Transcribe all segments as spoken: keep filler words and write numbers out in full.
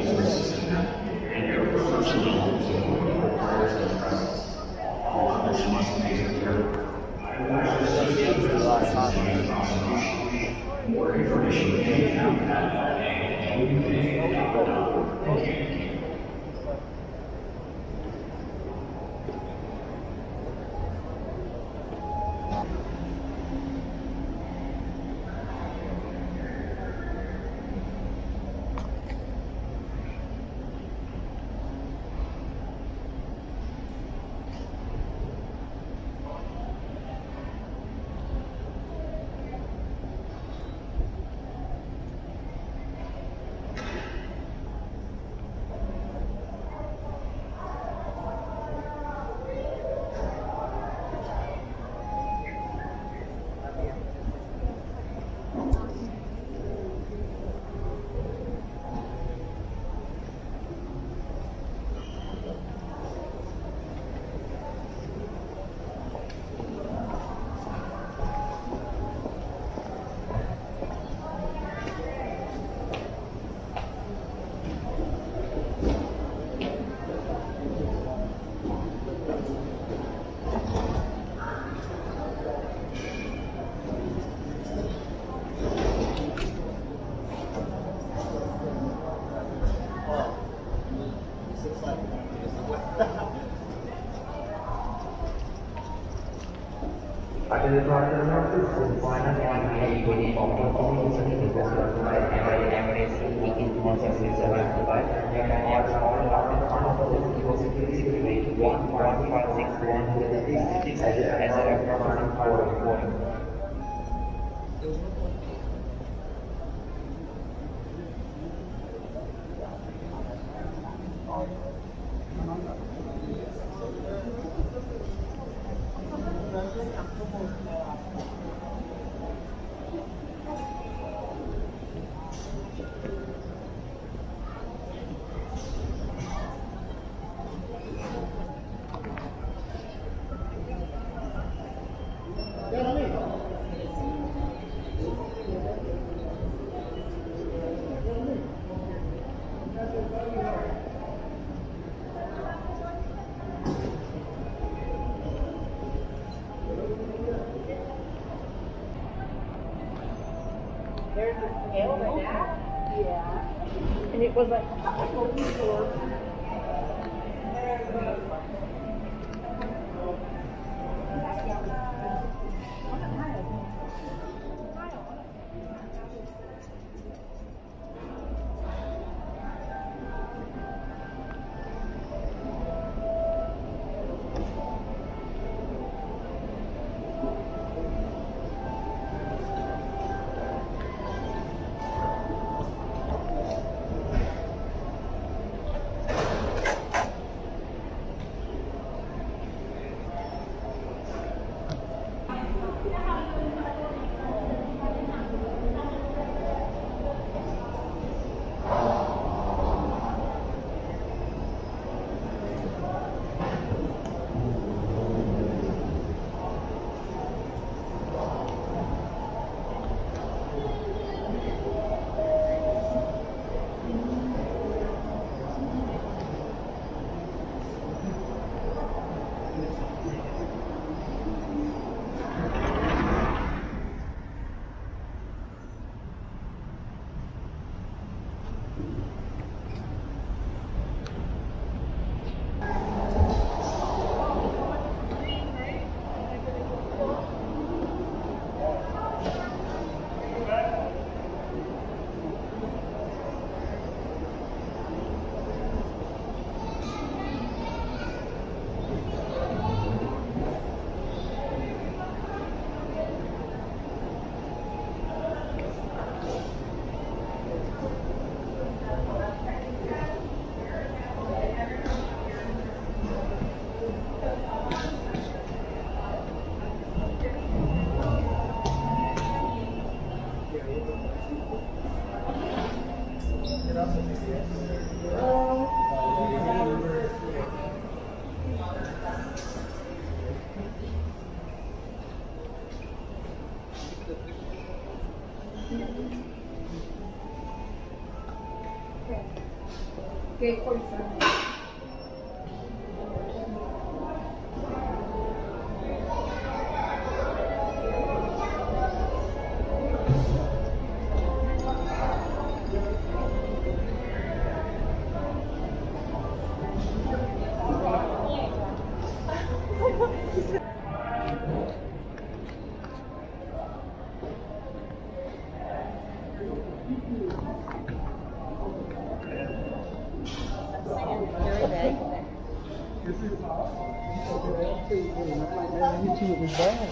There's a scale right now. Yeah. And it was like, oh, eight forty-seven. YouTube is bad.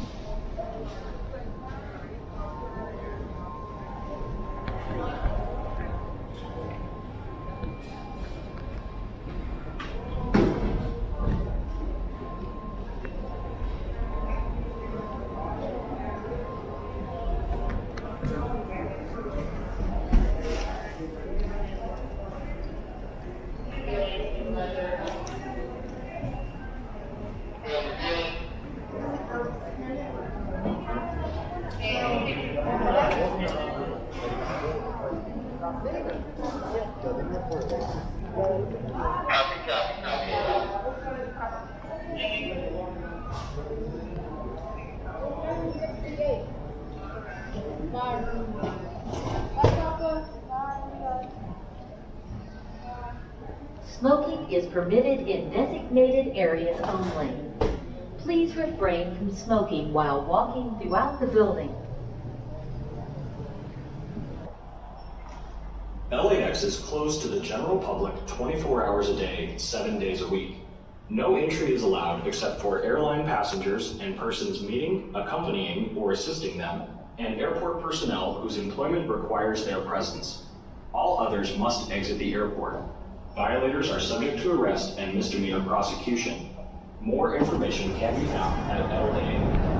Smoking is permitted in designated areas only. Please refrain from smoking while walking throughout the building. L A X is closed to the general public twenty-four hours a day, seven days a week. No entry is allowed except for airline passengers and persons meeting, accompanying, or assisting them, and airport personnel whose employment requires their presence. All others must exit the airport. Violators are subject to arrest and misdemeanor prosecution. More information can be found at L A.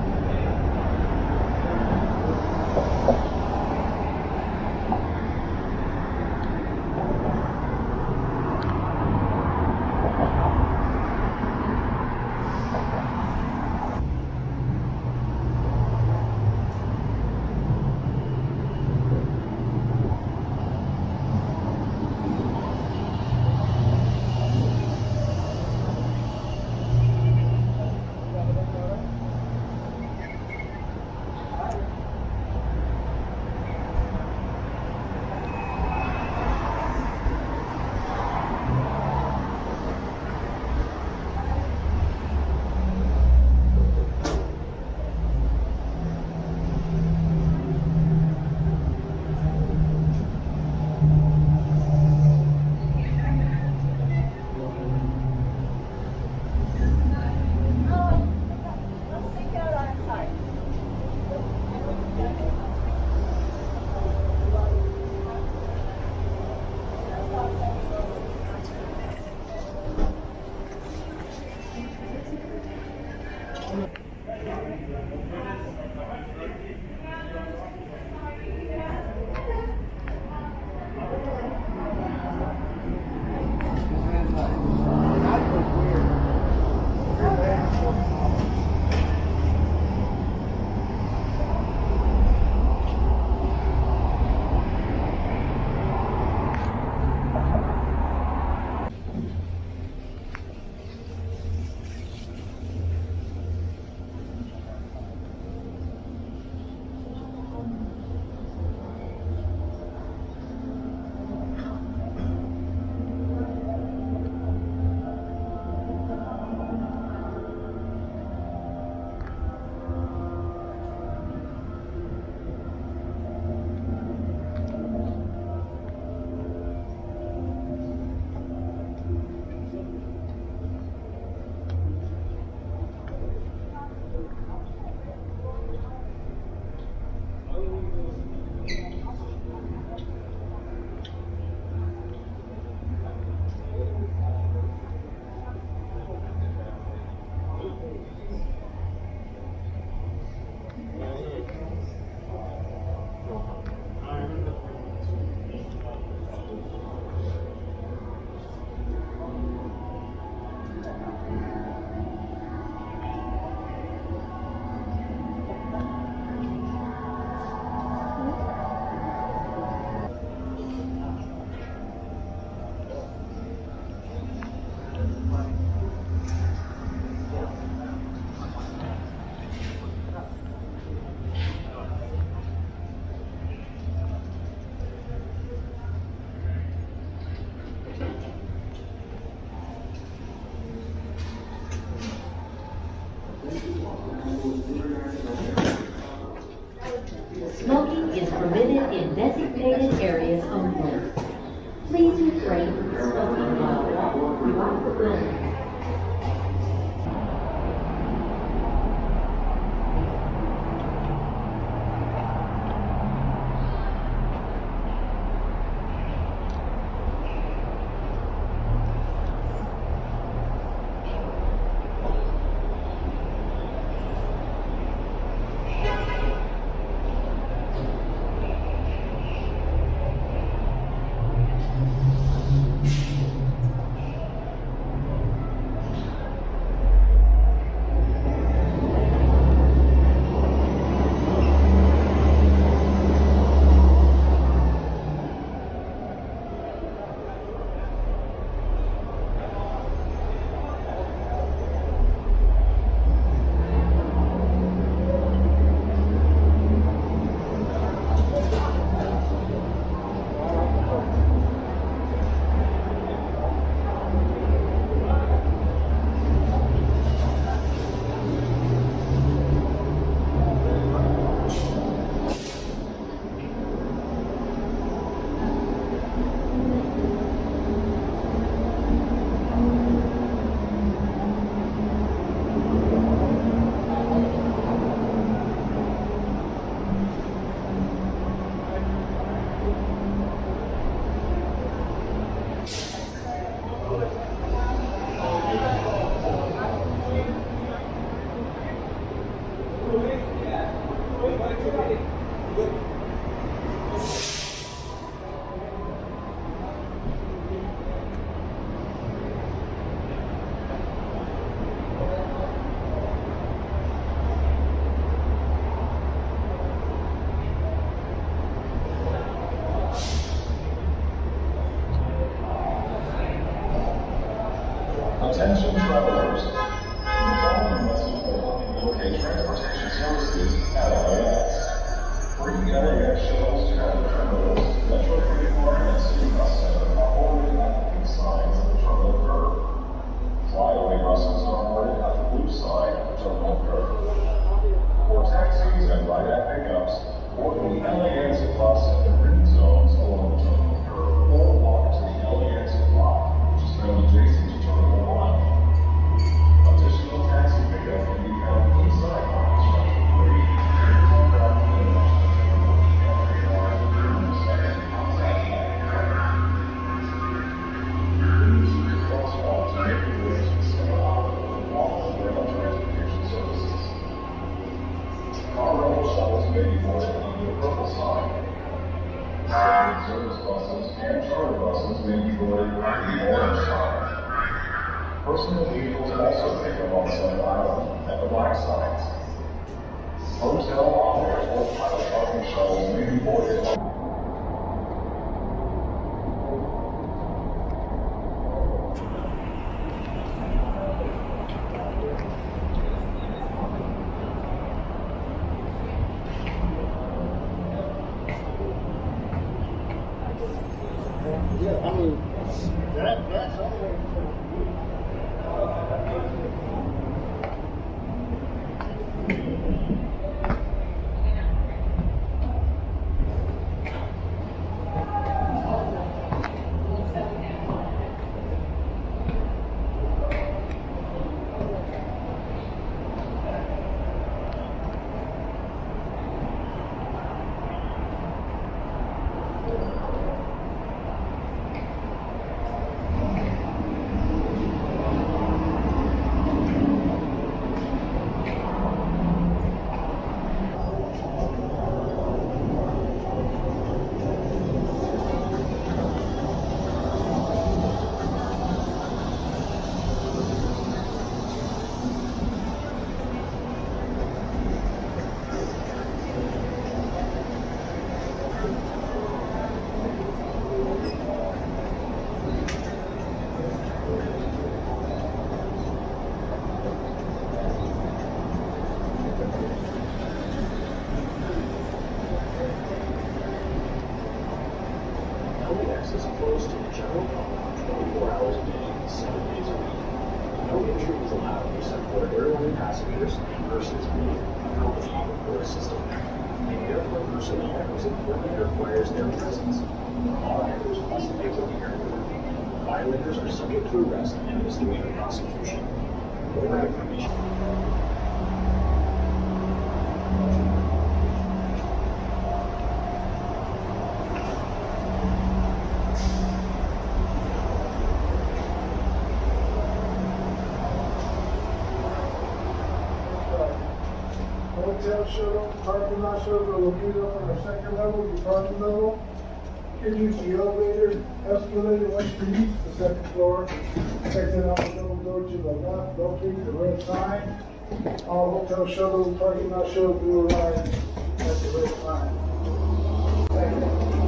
is permitted in designated areas only. Please refrain from smoking while walking throughout the building. Attention travelers. The following message will help you locate transportation services at L A X. Free L A X shuttles to other terminals, Metro twenty-four and City Bus Center are ordered at the signs of the terminal curb. Flyaway buses are ordered at the blue side of the terminal curb. For taxis and ride-at pickups, board the L A X bus at the green zones along the terminal curb or walk to the L A X block, which is found adjacent to Terminal one. Additional taxi pickup can be found inside Construction three. Please use crosswalk to make your way to the center of all rail transportation services. Car rental shuttles may be boarded under the purple sign. Standard service buses and charter buses may be boarded under the orange sign. Personal vehicles also pick up on Sun Island at the black signs. Hotel operators or private parking shuttles may be boarded on Yeah, I mean, that, that's all. L A X is closed to the general public twenty-four hours a day, seven days a week. No entry is allowed except for airline passengers and persons meeting, accompanying, or assisting them. and airport personnel whose employment requires their presence. All actors must exit the airport. Violators are subject to arrest and misdemeanor prosecution. For information. Hotel shuttle, parking lot shuttles are located up on the second level, the parking level. Please use the elevator, escalator once you reach the second floor. Exit out the double door to the left, locate the red sign. All hotel shuttle, parking lot shuttles will arrive at the red sign. Second.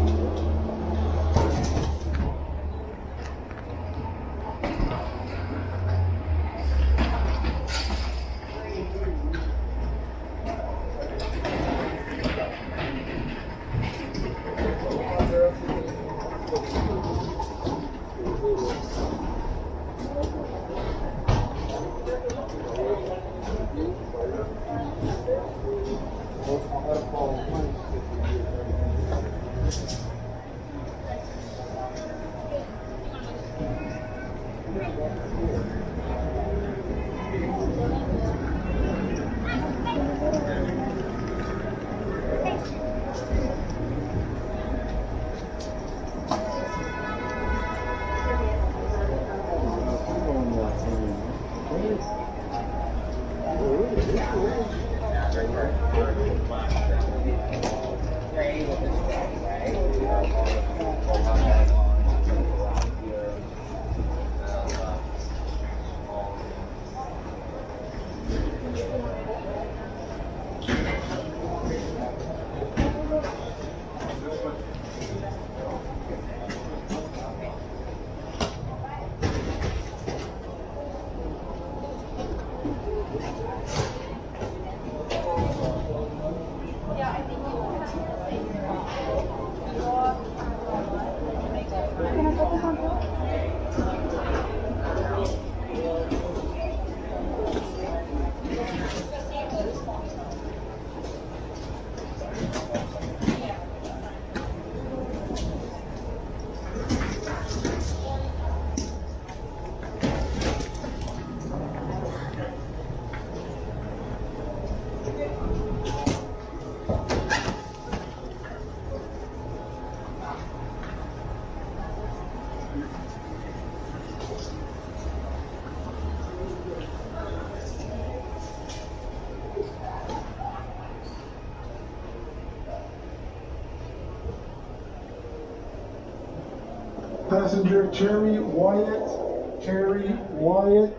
Passenger Terry Wyatt, Terry Wyatt.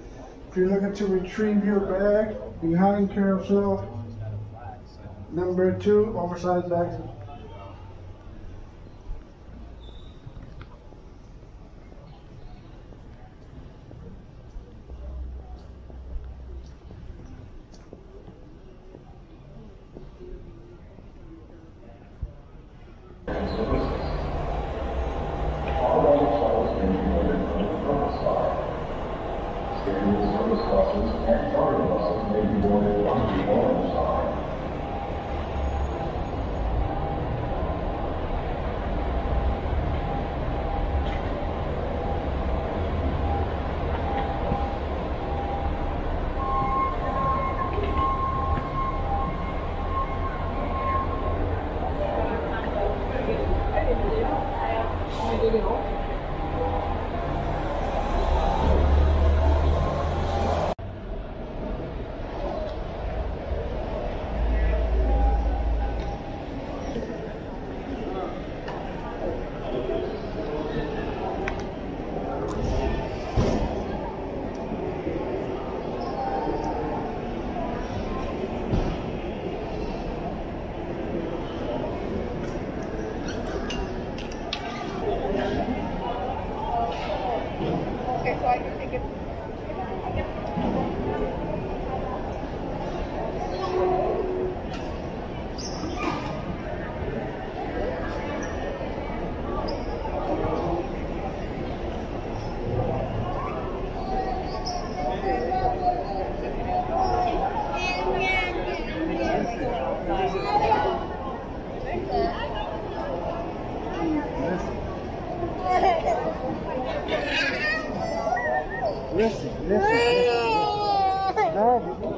If you're looking to retrieve your bag, behind carousel number two, oversized bags. Listen, listen, listen. No.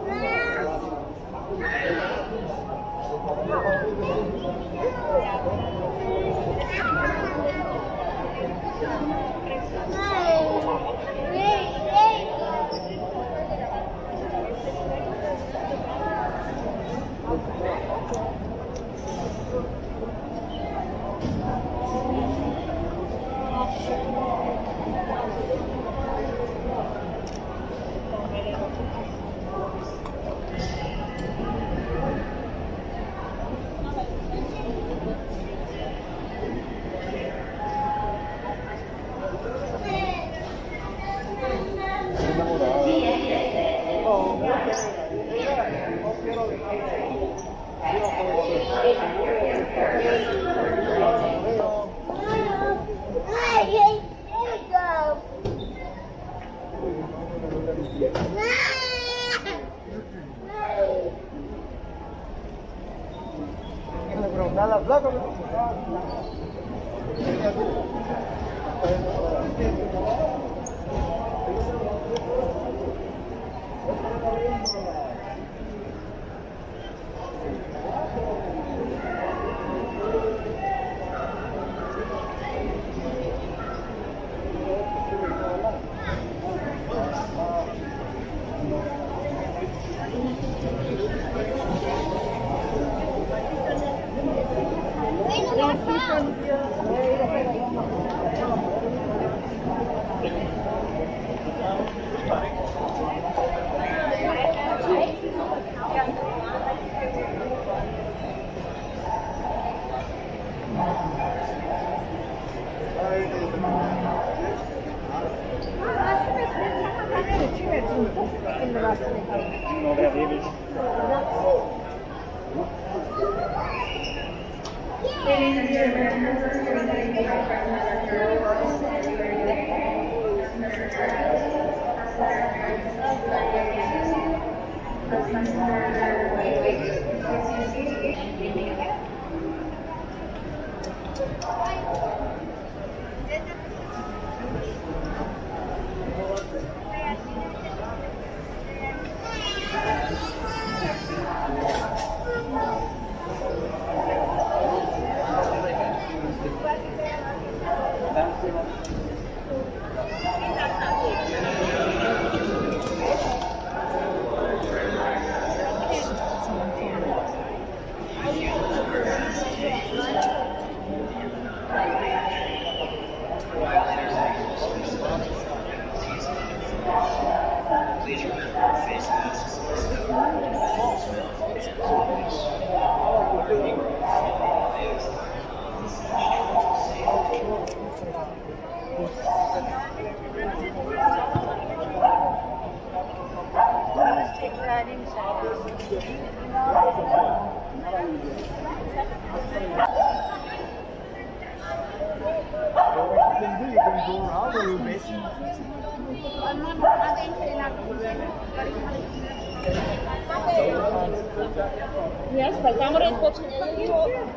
Yes, faltamos el coche.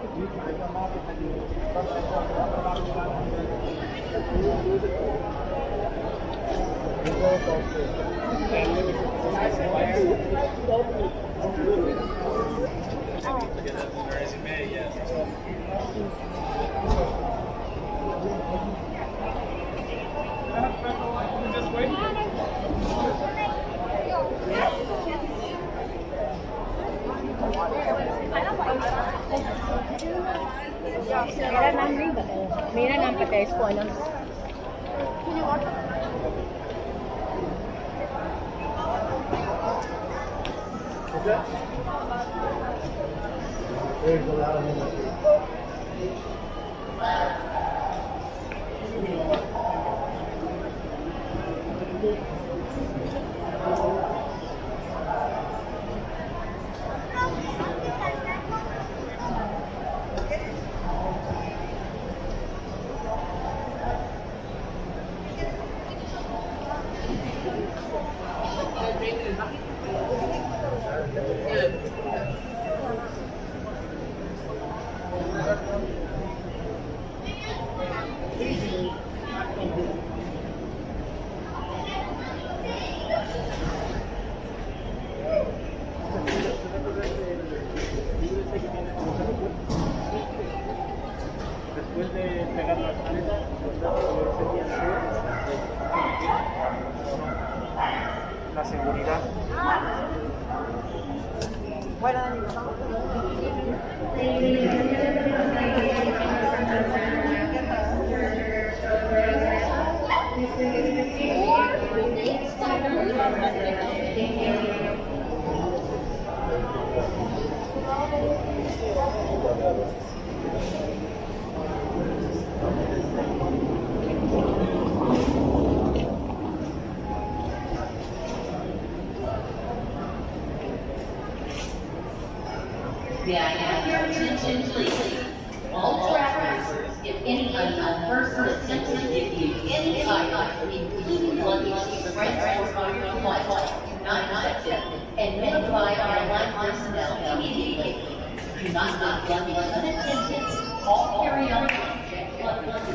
Mira nang riba. Mira nang patay ko ano. There's a lot of them. Why don't I need May I have your attention, please? All travelers, if any unknown person attempts to give you any item, including luggage, transport on your flight, do not accept it, and notify airline personnel immediately. Do not leave luggage unattended. All carry-on check luggage.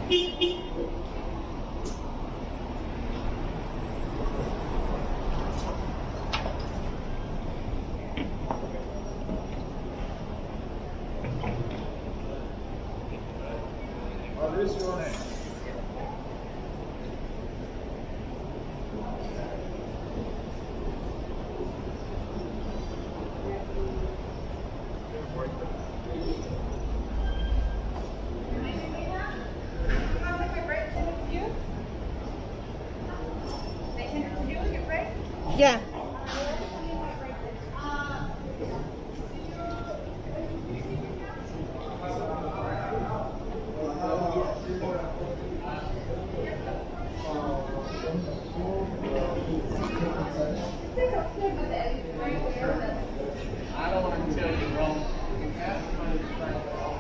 What is your name? Yeah. I don't want to tell you wrong. You have to understand.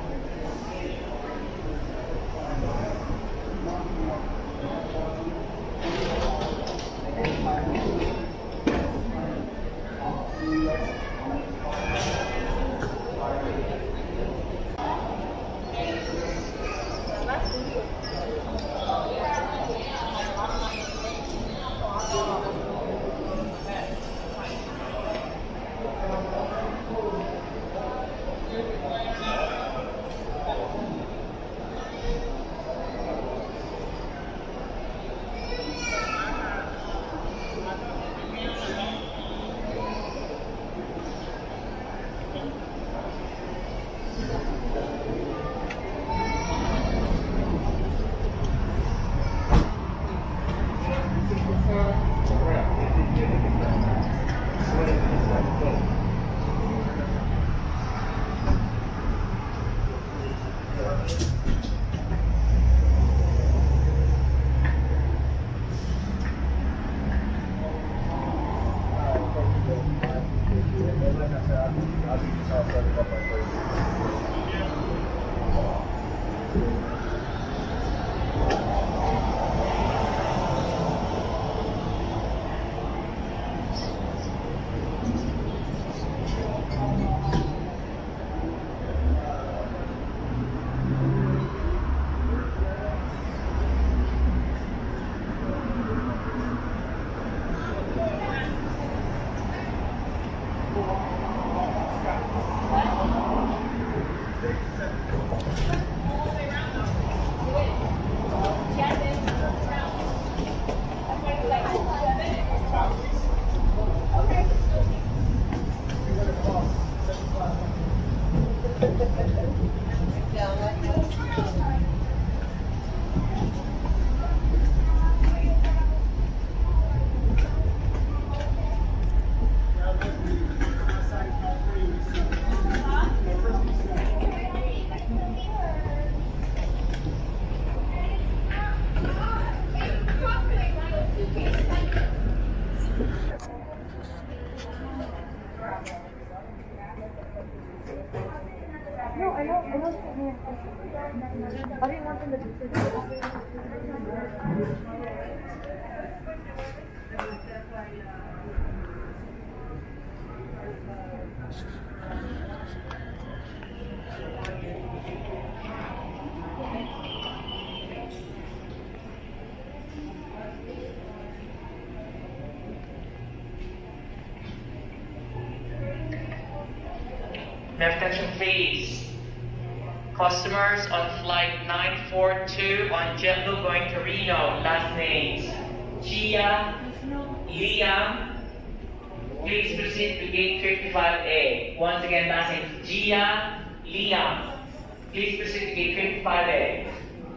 No, I don't. I don't. I didn't want them to do May attention please. Customers on flight nine four two on JetBlue going to Reno, last names Gia, Liam. Please proceed to gate fifty-five A. Once again, last names Gia, Liam. Please proceed to gate fifty-five A.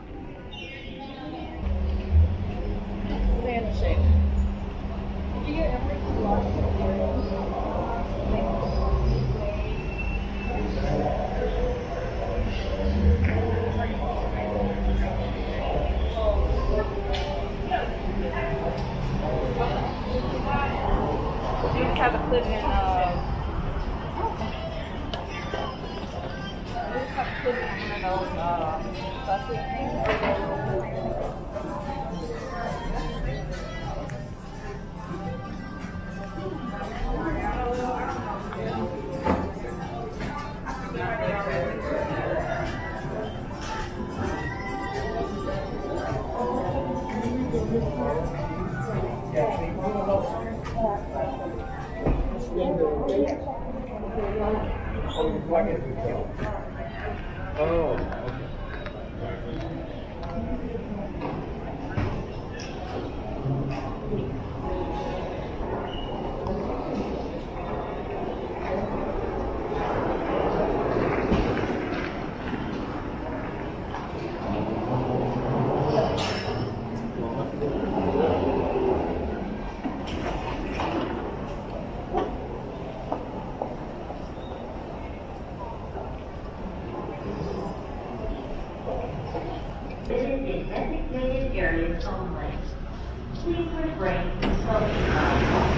Stay in the shape. Did you get everything lost? You just have to put in, uh, you just have to put in one of those, uh, bucket things. Oh, Visit in designated areas only. Please refrain from smoking while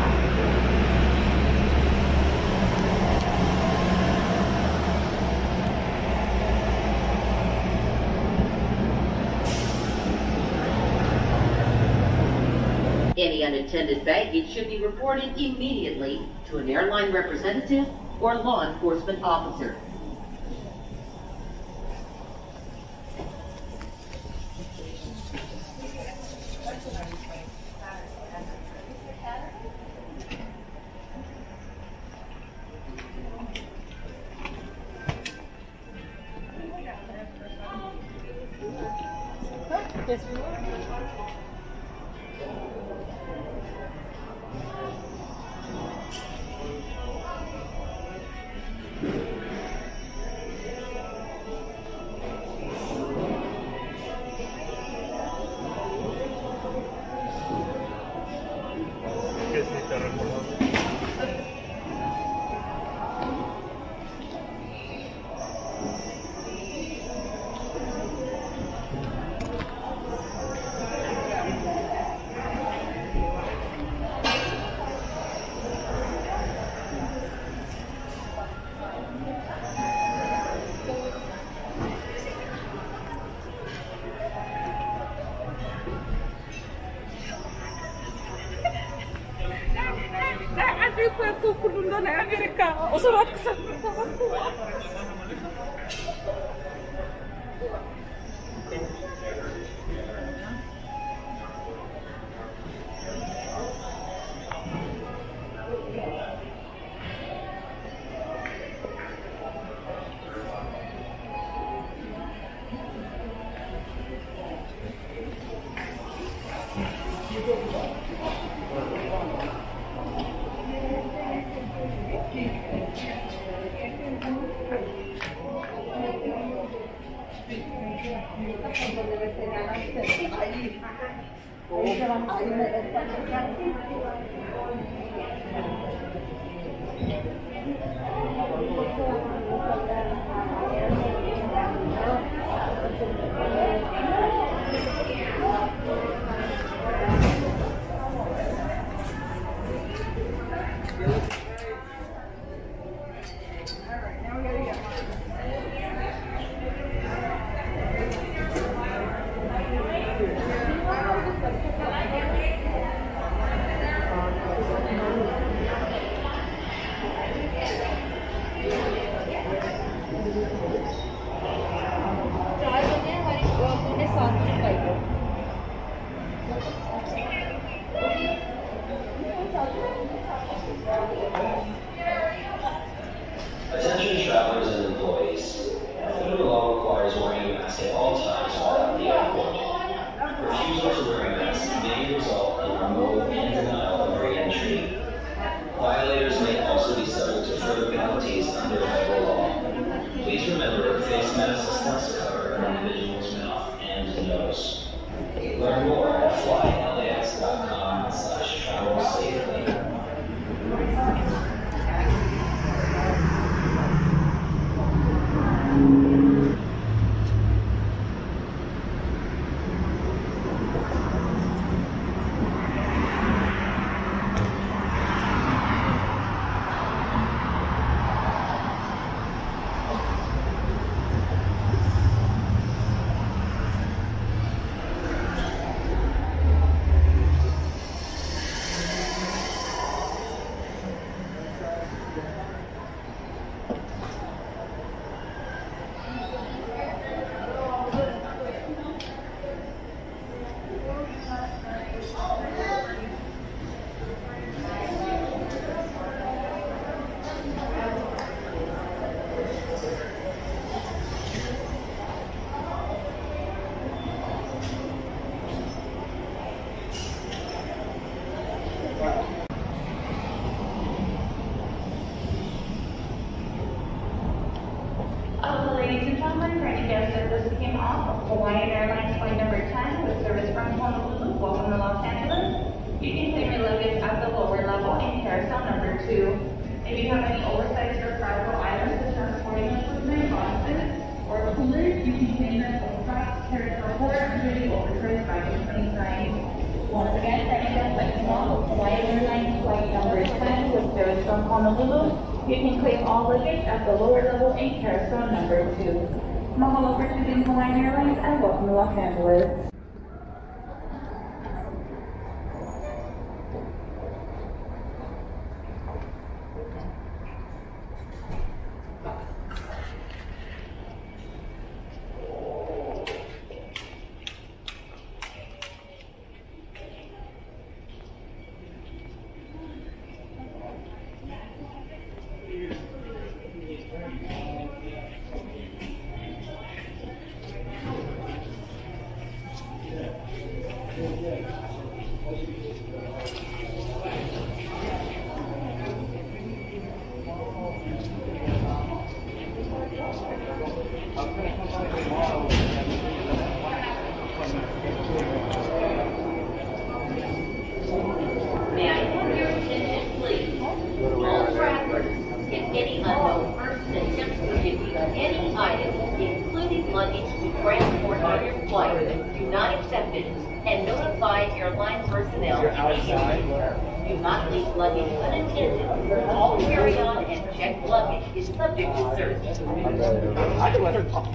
Any unattended baggage should be reported immediately to an airline representative or law enforcement officer. Yes, we will. que sí te recordamos. كلنا أمريكا أسرات كسر Attention travelers and employees. Federal law requires wearing a mask at all times while at the airport. Refusal to wear a mask may result in removal and denial of re-entry. Violators may also be subject to further penalties under federal law. Please remember, face masks must cover an individual's mouth and nose. Learn more at fly L A X dot com slash travel safely. Hawaiian Airlines flight number ten with service from Honolulu, welcome to Los Angeles. You can claim your luggage at the lower level in carousel number two. If you have any oversized or fragile items to transporting equipment, boxes, or coolers, you can claim them from trucks, carousel four under the oversized baggage claim sign. Once again, setting up like small Hawaiian Airlines flight number ten with service from Honolulu. You can claim all luggage at the lower level in carousel number two. Mahalo for choosing Hawaiian Airlines and welcome to Los Angeles. May I have your attention, please? All travelers, if any unknown person attempts to give you any item, including luggage, to transport on your flight, do not accept it and notify airline personnel immediately. Do not leave luggage unattended. All carry-on and checked luggage is subject to search. I can let her talk.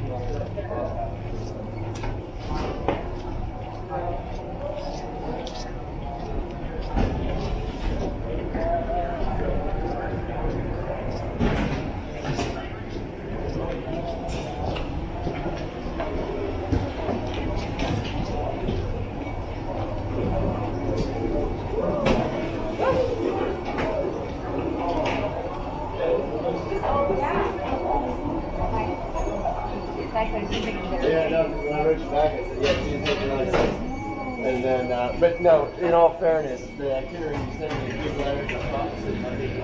Yeah, no, when I wrote you back, I said, yeah, she's looking really nice. And then, uh, but no, in all fairness, the itinerary you sent me a big letter to Fox and I think,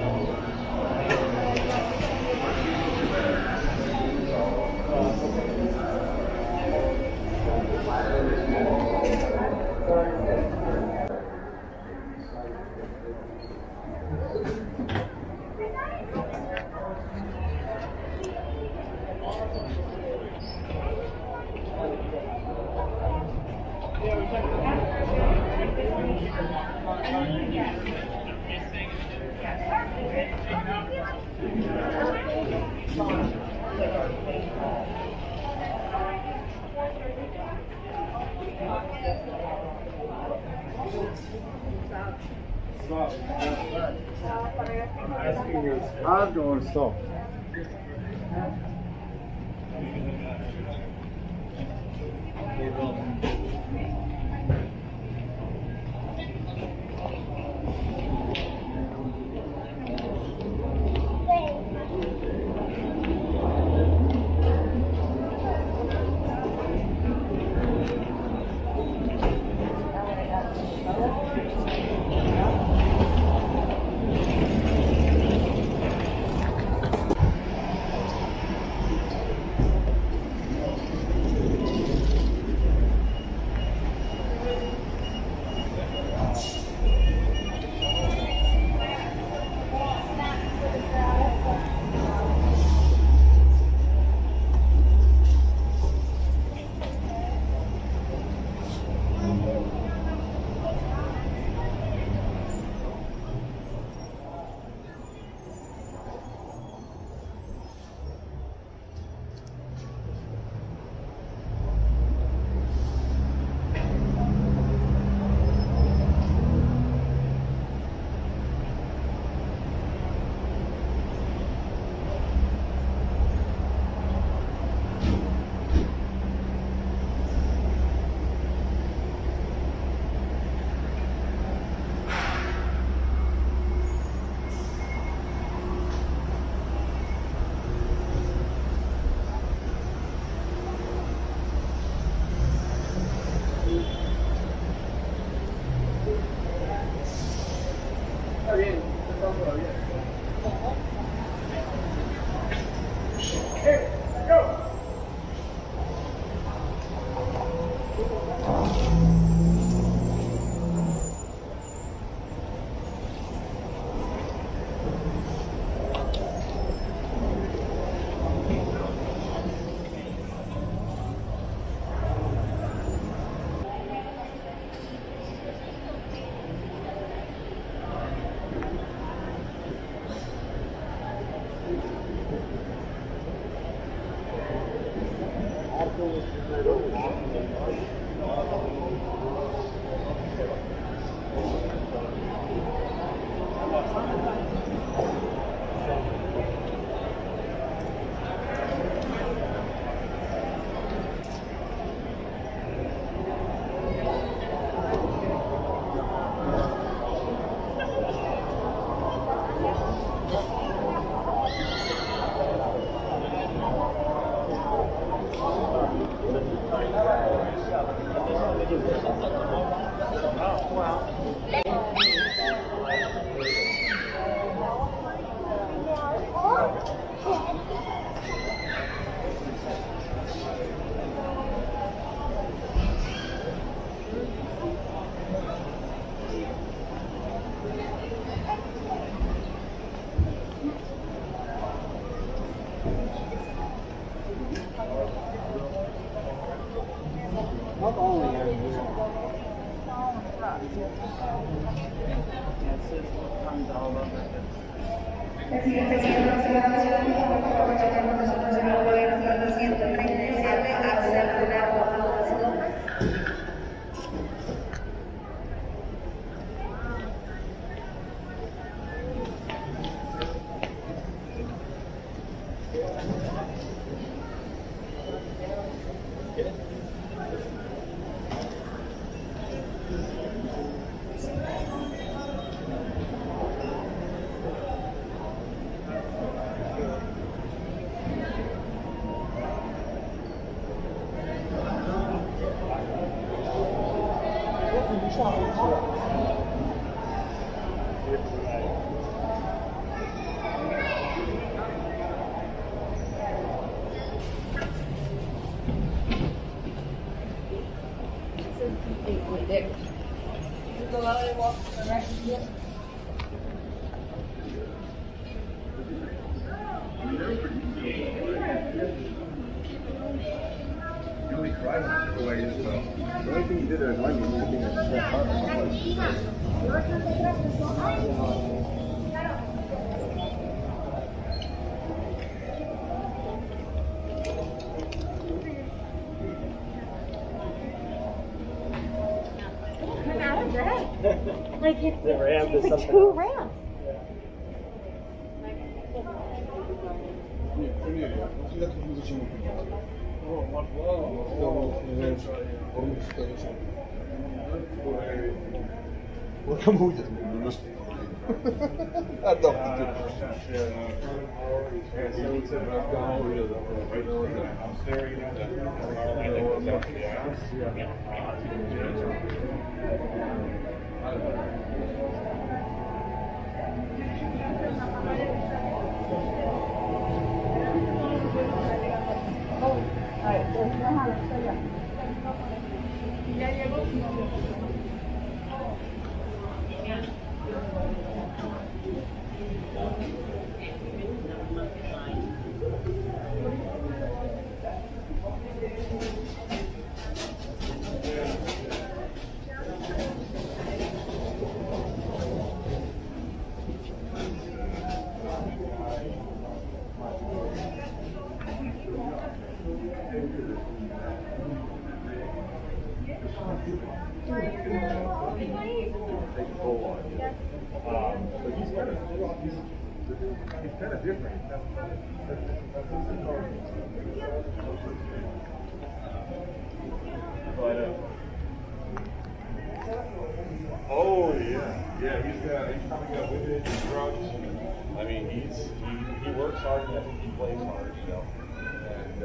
How's it going, so? Not only are you Like it's, the ramp is it's something two else. ramps. Oh yeah, yeah. He's uh, he's coming up with it. Drugs. I mean, he's he, he works hard and I think he plays hard, you know. And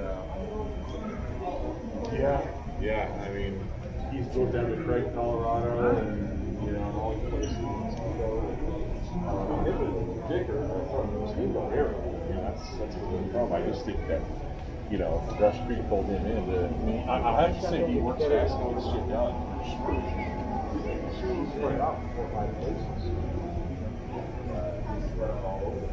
uh, yeah, yeah. I mean, he's moved down to Craig, Colorado, and you know, and all these places. Uh, it was Dicker from Steamboat Era. Yeah, that's that's the problem. I just think that you know, rush people him in. To, I mean, I, I have to say, he works fast and gets shit done. Spread out four or five places. He's running all over.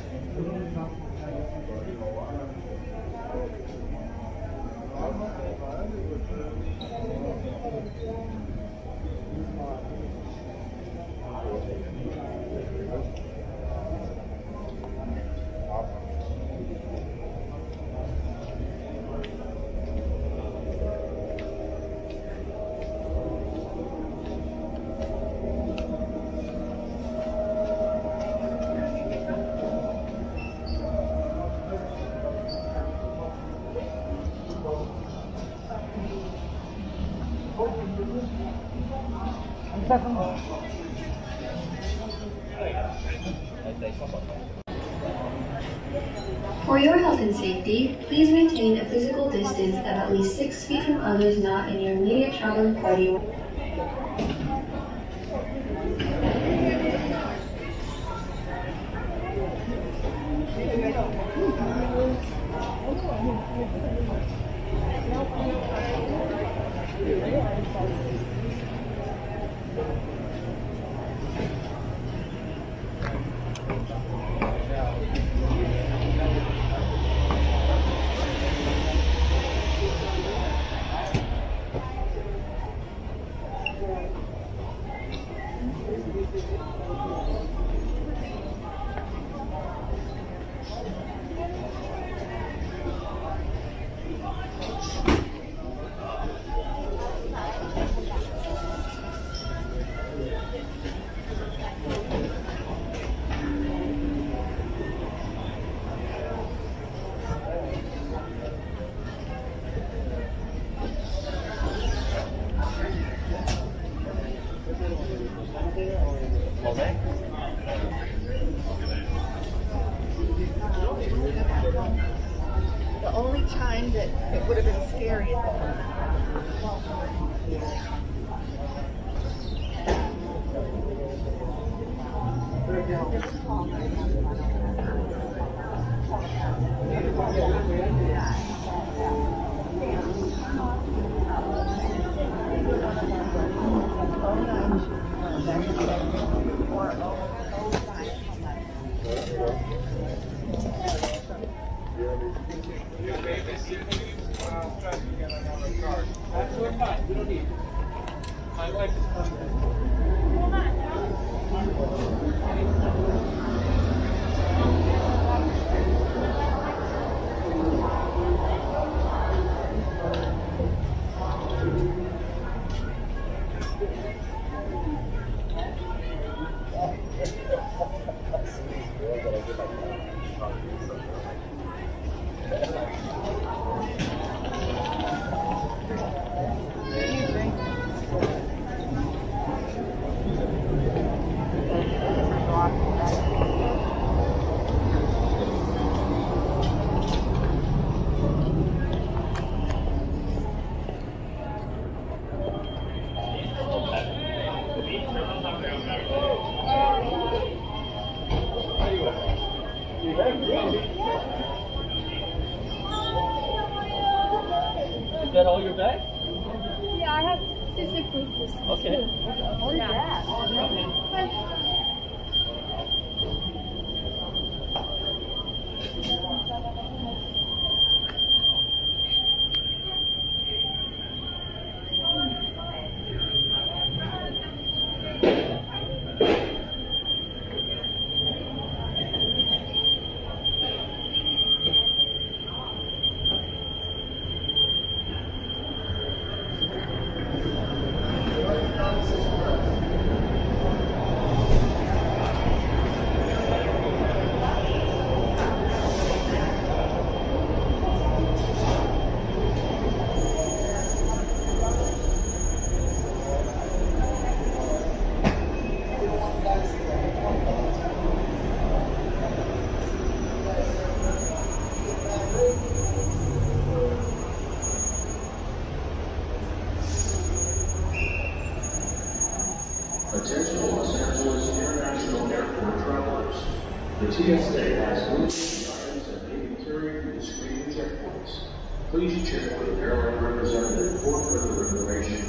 For your health and safety, please maintain a physical distance of at least six feet from others not in your immediate traveling party. The only time that it would have been scary. My wife is coming. Is that all your bag? Yeah, I have physically this. Okay. What is that? Attention Los Angeles International Airport travelers. The T S A has moved items that may be carried through the screening checkpoints. with an airline representative for further information.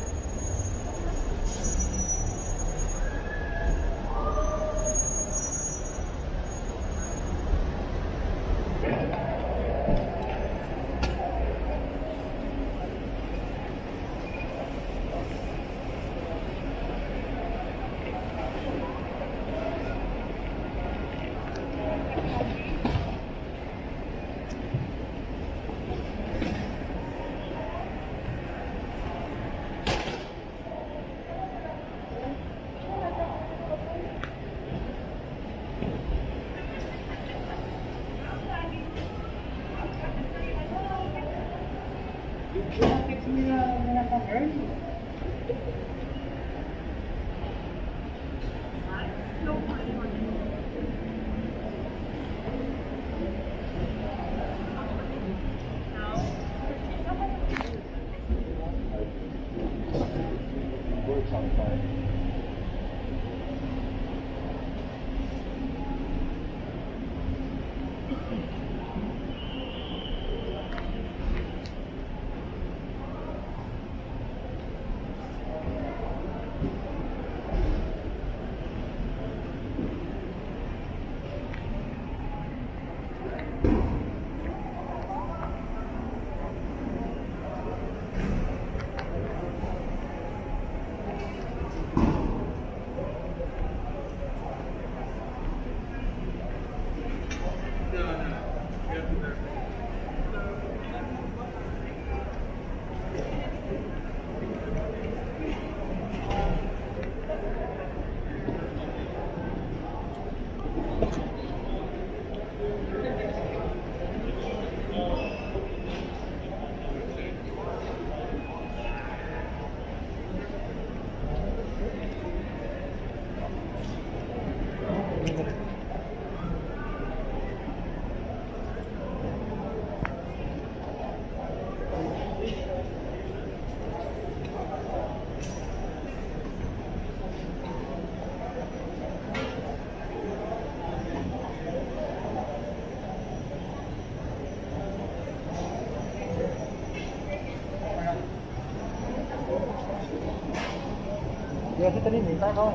Giờ kita đi minta không?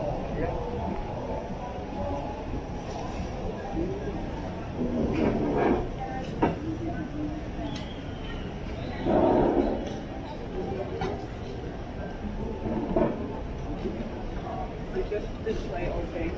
Just this way, okay.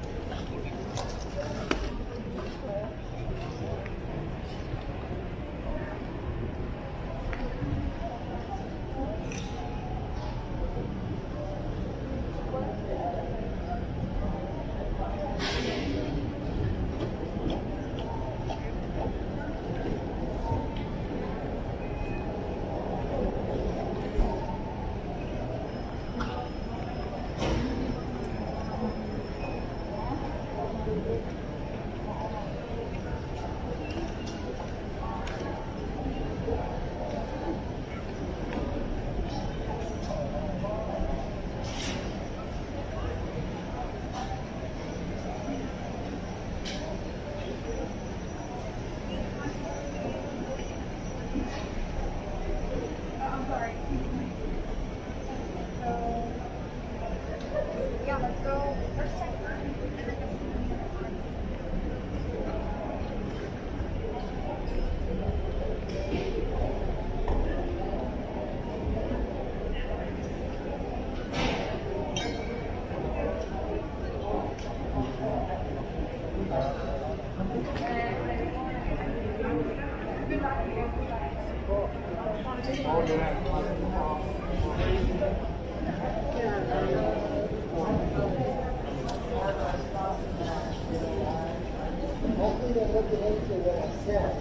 Hopefully they're looking into what I said.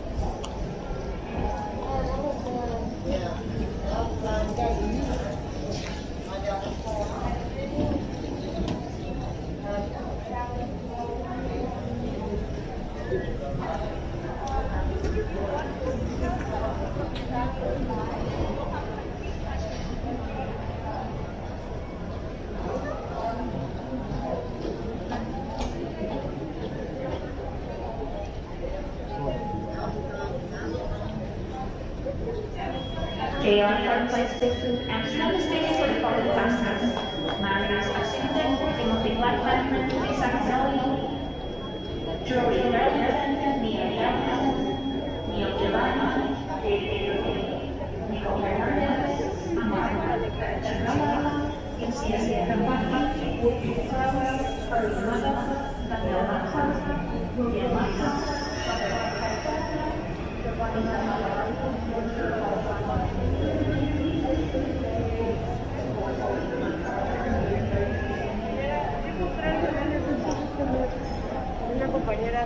Yeah. I'll find out. Find out what's going on. Yeah. They are third place and still the stage for the following classes. Marius Ascendant, Timothy Blackman, Isaac Zelli, Joey Berlin, Nia Jackson, Neil Devine, David Nico Hernandez, Amar Chanela, Cynthia Campani, Woody Flowers, Carly Mata, Daniel Maxon, Julian Maxon, una compañera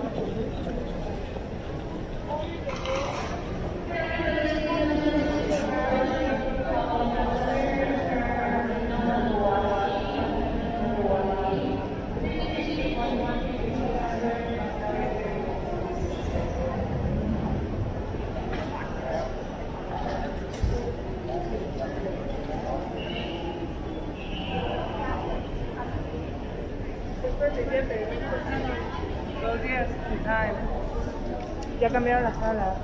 dos días. Ay, ya cambiaron la sala.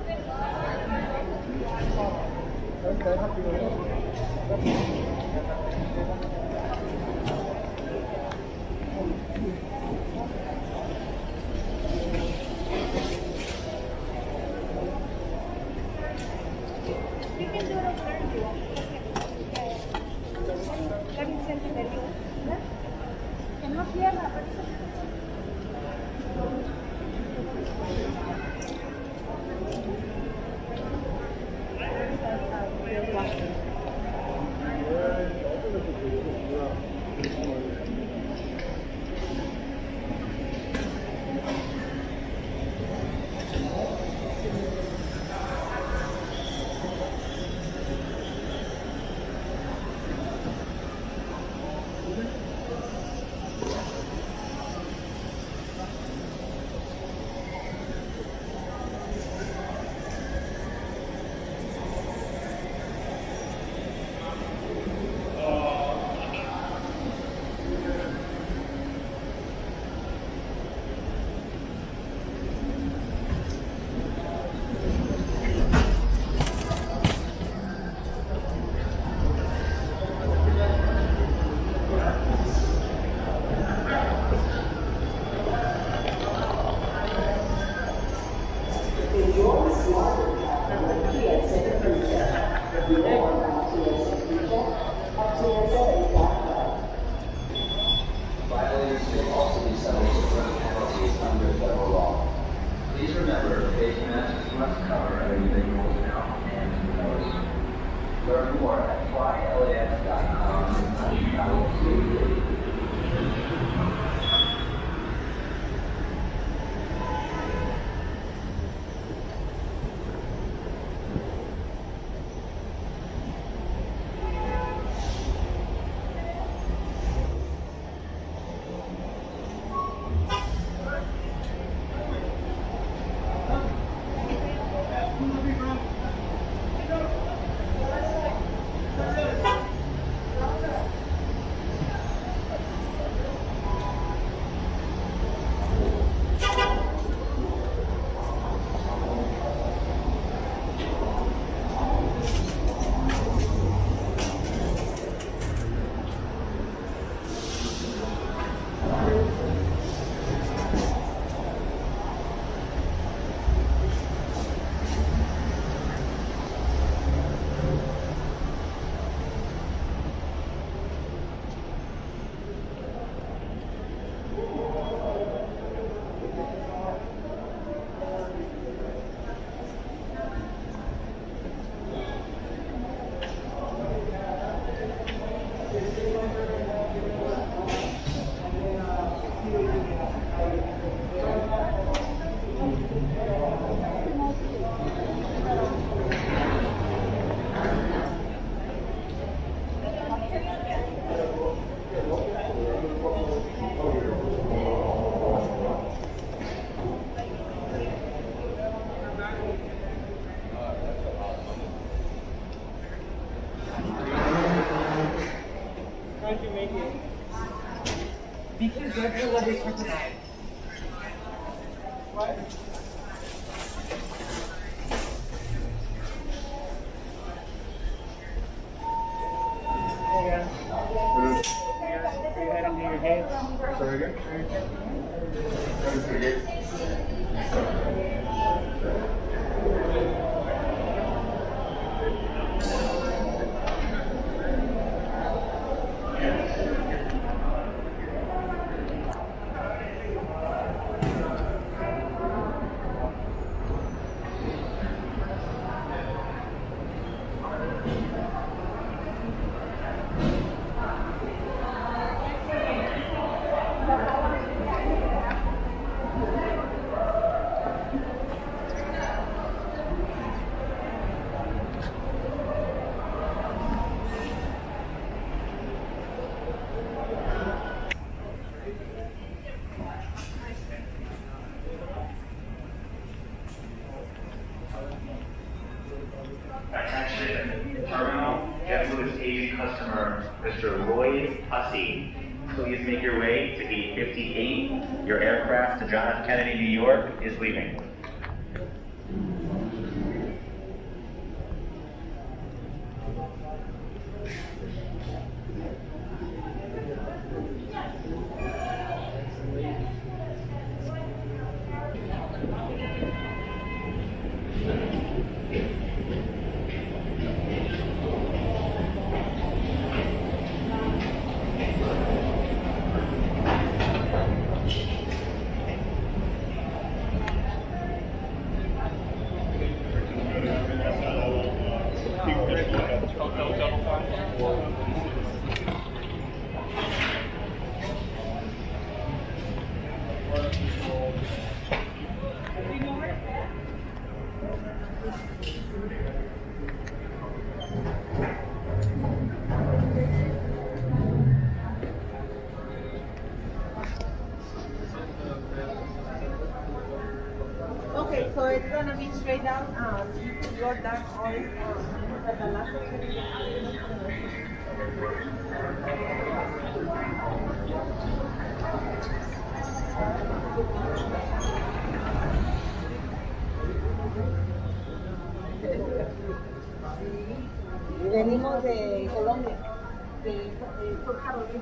Que no pierda. Violators may also be subject to criminal penalties under federal law. Please remember, face masks must cover individuals' mouth and nose. Learn more at fly L A X dot com and travel safely. How'd you make it? Because that's what they talk about. What? Sorry again? Attention, terminal JetBlue's Asian customer, Mister Lloyd Hussey. Please make your way to gate fifty-eight. Your aircraft to John F. Kennedy, New York is leaving. Okay, so it's gonna be straight down. Uh, you can go down all uh, at the last Venimos de Colombia, de, de Sur Carolina.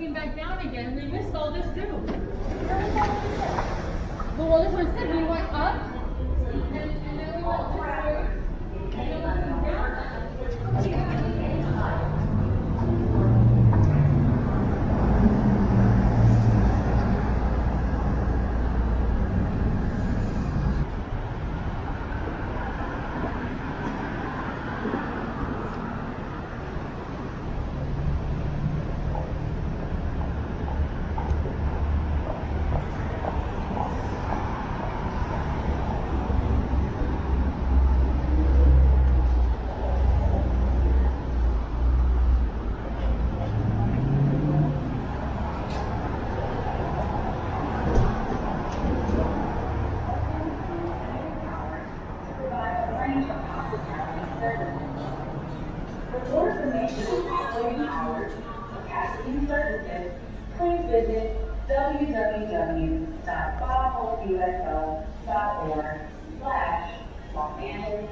came back down again, and they missed all this too. But well, this one said we went up, and, and then we went this way, and then we went down. Please visit w w w dot bob hope u s o dot org slash Los Angeles.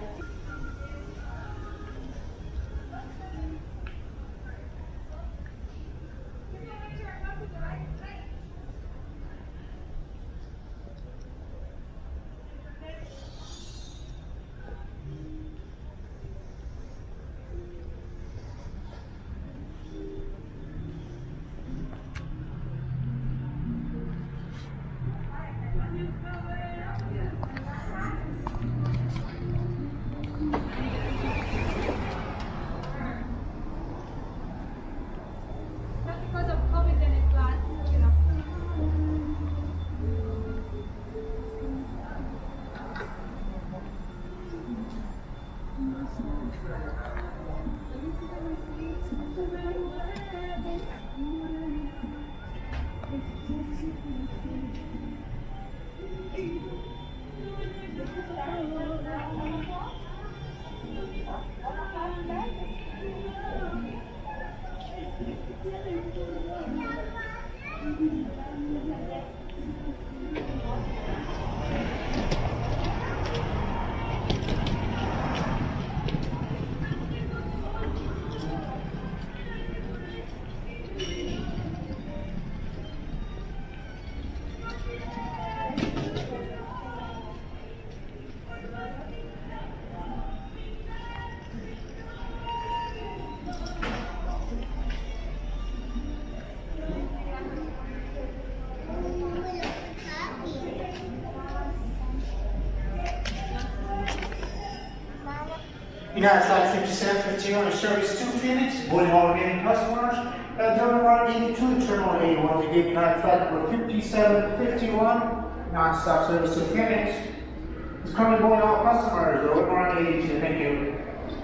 United Flight fifty-seven fifty-one is service to Phoenix, boarding all remaining customers. Uh, Delta one eighty-two, Terminal eighty-one, to give United Flight number fifty-seven fifty-one, non-stop service to Phoenix. It's currently boarding all customers, Delta one eighty-two, thank you.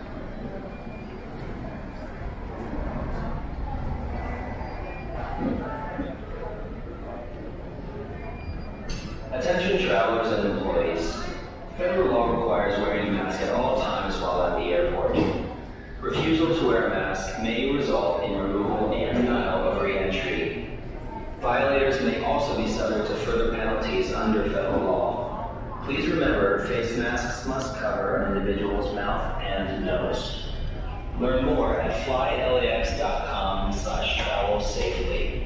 Attention travelers and employees. Federal law requires wearing a mask at all times while at the airport. Refusal to wear a mask may result in removal and denial of re-entry. Violators may also be subject to further penalties under federal law. Please remember, face masks must cover an individual's mouth and nose. Learn more at fly L A X dot com slash travel safely.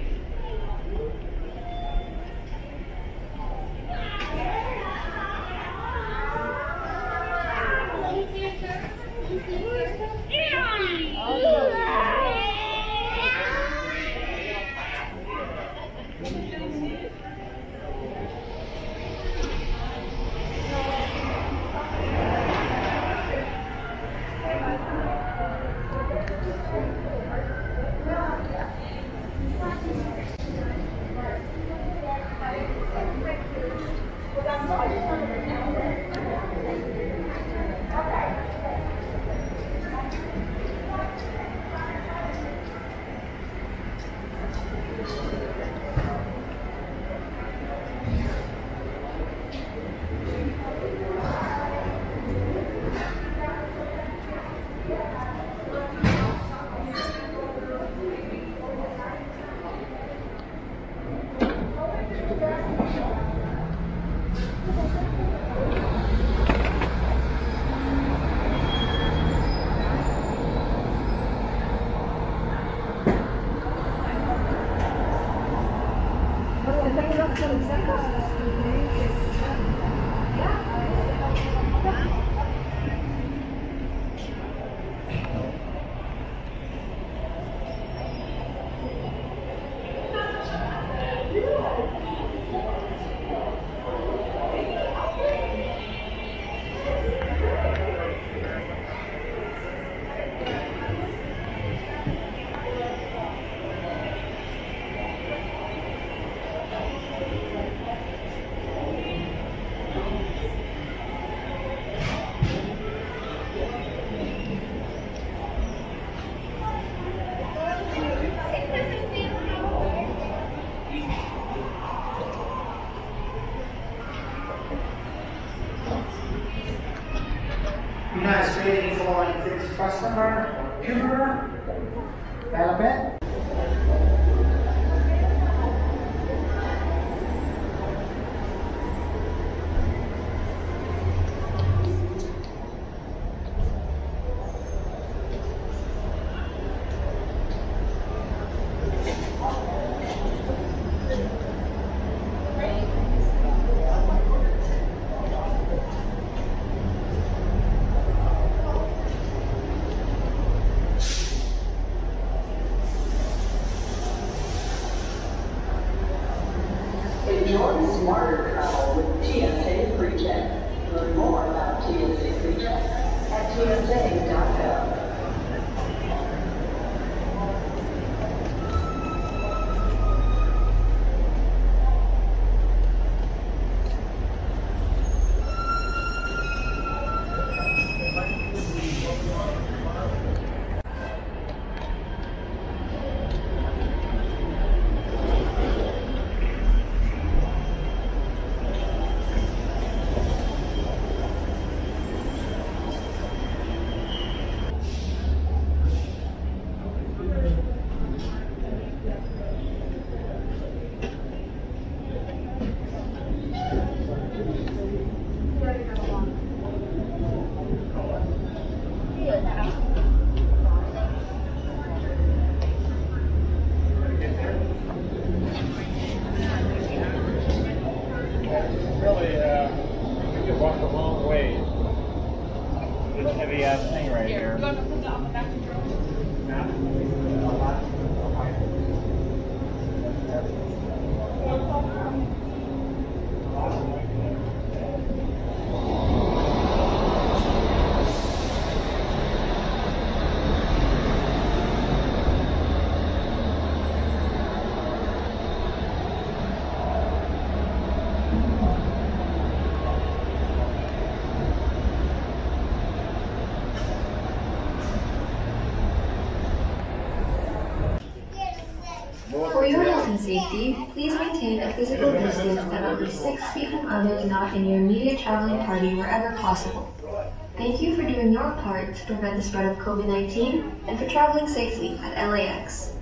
United States following fixed customer, Pure, Alabama. Enjoy smarter travel with T S A PreCheck. Learn more about T S A PreCheck at T S A dot gov. Really, uh, you could walk a long way. This heavy ass thing right here. For your health and safety, please maintain a physical distance of at least six feet from others not in your immediate traveling party wherever possible. Thank you for doing your part to prevent the spread of COVID nineteen and for traveling safely at L A X.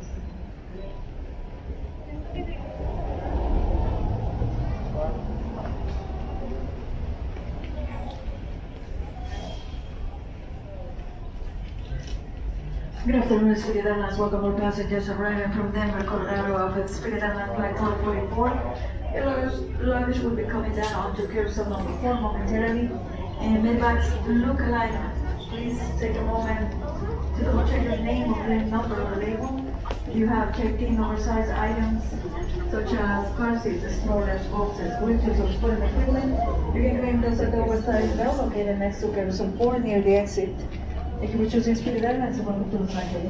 Good afternoon, Spirit Airlines. Welcome all passengers arriving from Denver, Colorado off at Spirit Airlines Flight twelve forty-four. Your luggage, luggage will be coming down onto carousel number four momentarily. And medevacs look alike. Please take a moment to double check your name or the number on the label. If you have checked in oversized items such as car seats, strollers, boxes, wheelchairs, or sporting equipment, you can claim those at the oversized belt located next to carousel four near the exit. Thank you for choosing Spirit Airlines and welcome to Los Angeles.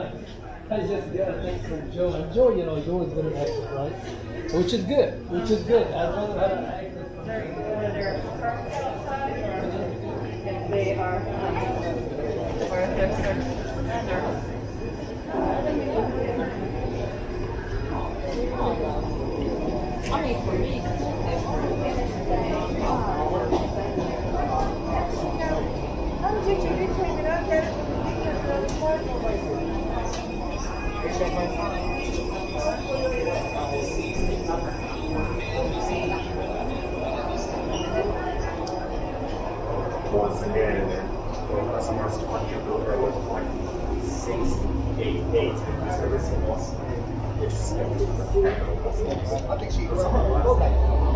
I just got a thing from Joe, and Joe, you know, Joe is good at access, right? Which is good, which is good. I'd rather have access. If they are, or if they're certain. I mean, for me, how did you reach me without that? Once again, the customer's computer was like six eight eight service was expected from technical customers. I think she was okay.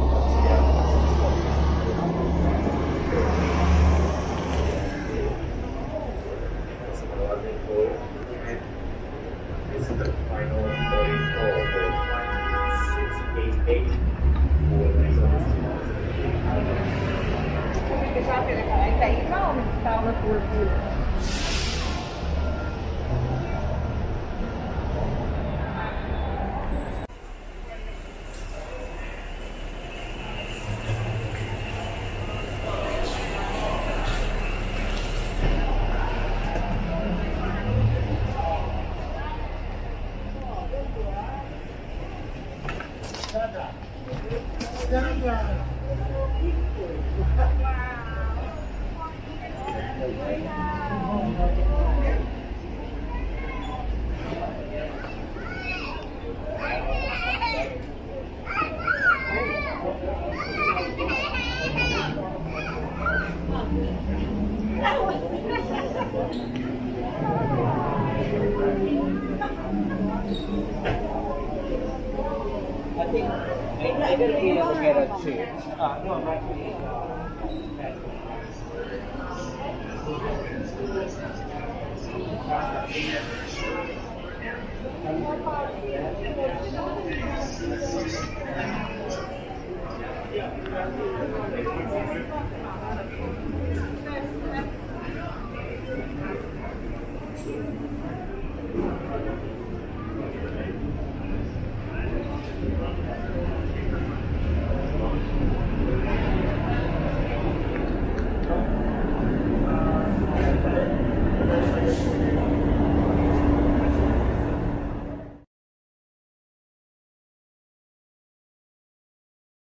This is the final voting call for flight six eight eight for the service. I think I didn't be able to get a change. Uh, no, I'm actually. Uh,